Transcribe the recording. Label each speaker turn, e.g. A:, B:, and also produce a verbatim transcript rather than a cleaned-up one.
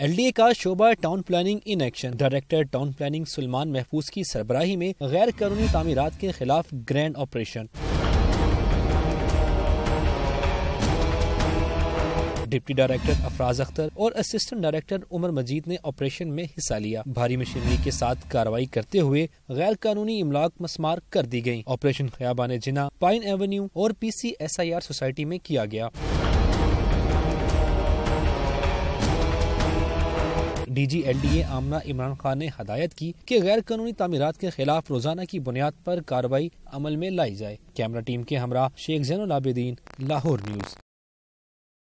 A: L D A का शोबा town planning in action. Director town planning Sulaiman Mahfooz की सरबराही में गैर कानूनी तामीरात के खिलाफ grand operation. Deputy director Afraz Akhtar और असिस्टेंट डायरेक्टर उमर मजीद ने ऑपरेशन में हिस्सा लिया। भारी मशीनरी के साथ कार्रवाई करते हुए गैर कानूनी इमलाक मस्मार कर दी गयी। Operation Khayaban Jinnah, pine avenue और P C S I R society में किया गया। D G L D A Amna Imran Khan ने हदायत की कि गैर कानूनी तामीरात के खिलाफ रोजाना की बुनियाद पर कार्रवाई अमल में लाई जाए। कैमरा टीम के हमरा शेख जैनुल आबिदीन, लाहौर न्यूज।